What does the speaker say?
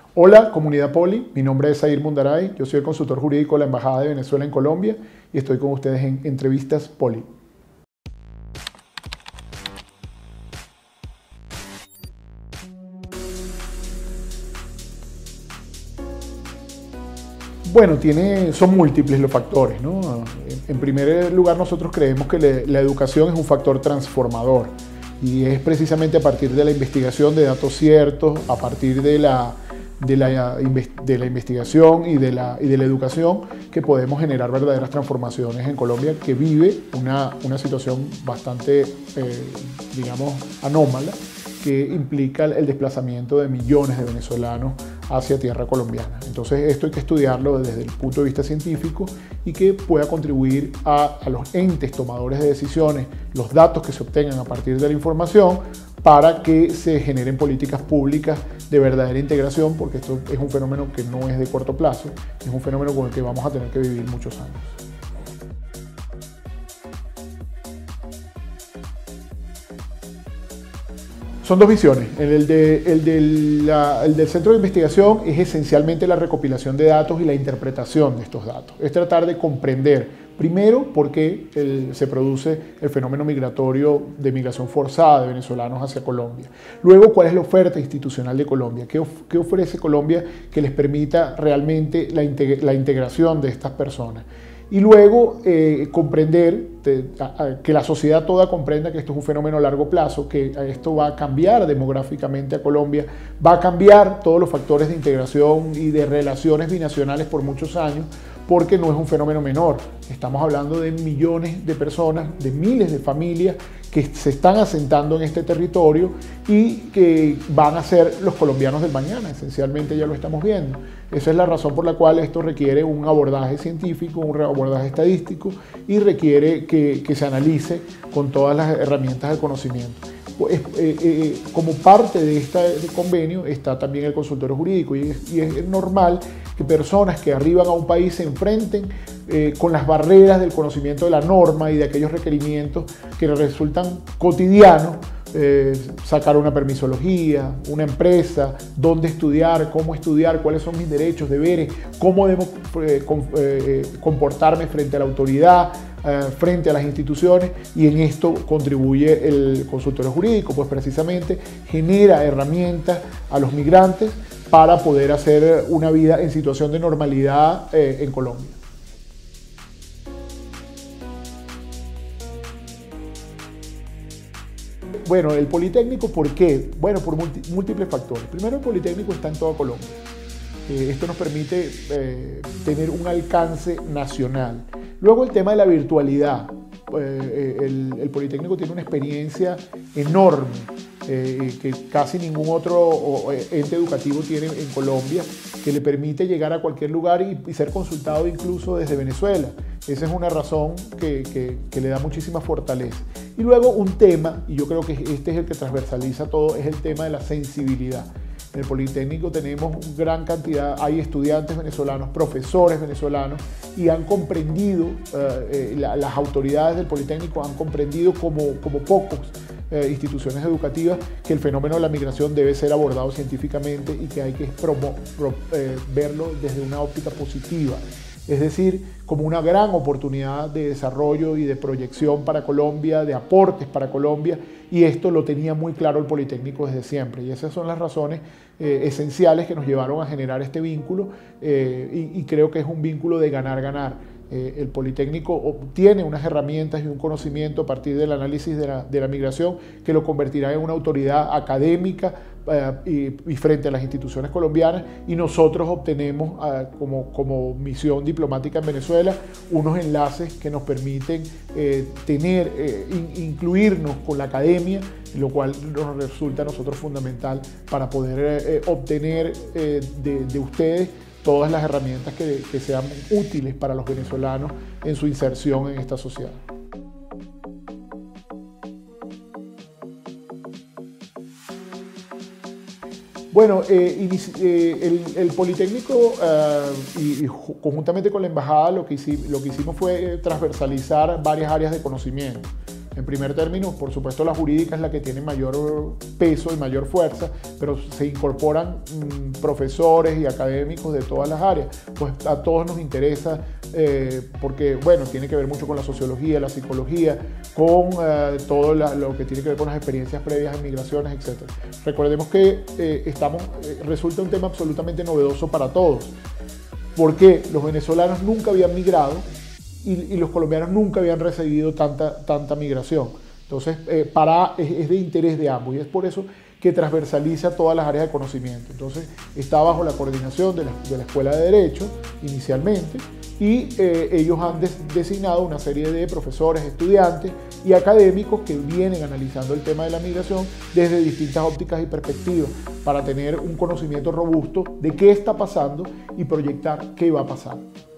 Hola, comunidad Poli, mi nombre es Zair Mundaray, yo soy el consultor jurídico de la Embajada de Venezuela en Colombia y estoy con ustedes en Entrevistas Poli. Bueno, son múltiples los factores, ¿no? En primer lugar, nosotros creemos que la educación es un factor transformador y es precisamente a partir de la investigación de datos ciertos, a partir de la investigación y de la educación que podemos generar verdaderas transformaciones en Colombia, que vive una situación bastante, digamos, anómala, que implica el desplazamiento de millones de venezolanos hacia tierra colombiana. Entonces esto hay que estudiarlo desde el punto de vista científico y que pueda contribuir a los entes tomadores de decisiones, los datos que se obtengan a partir de la información, para que se generen políticas públicas de verdadera integración, porque esto es un fenómeno que no es de corto plazo, es un fenómeno con el que vamos a tener que vivir muchos años. Son dos visiones. El del centro de investigación es esencialmente la recopilación de datos y la interpretación de estos datos. Es tratar de comprender, primero, por qué se produce el fenómeno migratorio de migración forzada de venezolanos hacia Colombia. Luego, cuál es la oferta institucional de Colombia. ¿Qué ofrece Colombia que les permita realmente la integración de estas personas? Y luego comprender, que la sociedad toda comprenda que esto es un fenómeno a largo plazo, que esto va a cambiar demográficamente a Colombia, va a cambiar todos los factores de integración y de relaciones binacionales por muchos años, porque no es un fenómeno menor. Estamos hablando de millones de personas, de miles de familias que se están asentando en este territorio y que van a ser los colombianos del mañana, esencialmente ya lo estamos viendo. Esa es la razón por la cual esto requiere un abordaje científico, un abordaje estadístico y requiere que se analice con todas las herramientas del conocimiento. Como parte de este convenio está también el consultorio jurídico y es normal que personas que arriban a un país se enfrenten con las barreras del conocimiento de la norma y de aquellos requerimientos que resultan cotidianos. Sacar una permisología, una empresa, dónde estudiar, cómo estudiar, cuáles son mis derechos, deberes, cómo debo comportarme frente a la autoridad, frente a las instituciones, y en esto contribuye el consultorio jurídico, pues precisamente genera herramientas a los migrantes para poder hacer una vida en situación de normalidad en Colombia. Bueno, el Politécnico, ¿por qué? Bueno, por múltiples factores. Primero, el Politécnico está en toda Colombia. Esto nos permite tener un alcance nacional. Luego, el tema de la virtualidad. El Politécnico tiene una experiencia enorme que casi ningún otro ente educativo tiene en Colombia, que le permite llegar a cualquier lugar y ser consultado incluso desde Venezuela. Esa es una razón que le da muchísima fortaleza. Y luego un tema, y yo creo que este es el que transversaliza todo, es el tema de la sensibilidad. En el Politécnico tenemos gran cantidad, hay estudiantes venezolanos, profesores venezolanos, y han comprendido, las autoridades del Politécnico han comprendido como pocos instituciones educativas, que el fenómeno de la migración debe ser abordado científicamente y que hay que verlo desde una óptica positiva. Es decir, como una gran oportunidad de desarrollo y de proyección para Colombia, de aportes para Colombia, y esto lo tenía muy claro el Politécnico desde siempre. Y esas son las razones esenciales que nos llevaron a generar este vínculo, y creo que es un vínculo de ganar-ganar. El Politécnico obtiene unas herramientas y un conocimiento a partir del análisis de la migración que lo convertirá en una autoridad académica y frente a las instituciones colombianas, y nosotros obtenemos como misión diplomática en Venezuela unos enlaces que nos permiten incluirnos con la academia, lo cual nos resulta a nosotros fundamental para poder obtener de ustedes todas las herramientas que sean útiles para los venezolanos en su inserción en esta sociedad. Bueno, el Politécnico y conjuntamente con la Embajada lo que hicimos fue transversalizar varias áreas de conocimiento. En primer término, por supuesto, la jurídica es la que tiene mayor peso y mayor fuerza, pero se incorporan profesores y académicos de todas las áreas. Pues a todos nos interesa porque, bueno, tiene que ver mucho con la sociología, la psicología, con todo lo que tiene que ver con las experiencias previas en migraciones, etc. Recordemos que resulta un tema absolutamente novedoso para todos, porque los venezolanos nunca habían migrado y los colombianos nunca habían recibido tanta migración. Entonces, es de interés de ambos y es por eso que transversaliza todas las áreas de conocimiento. Entonces, está bajo la coordinación de la Escuela de Derecho inicialmente y ellos han designado una serie de profesores, estudiantes y académicos que vienen analizando el tema de la migración desde distintas ópticas y perspectivas para tener un conocimiento robusto de qué está pasando y proyectar qué va a pasar.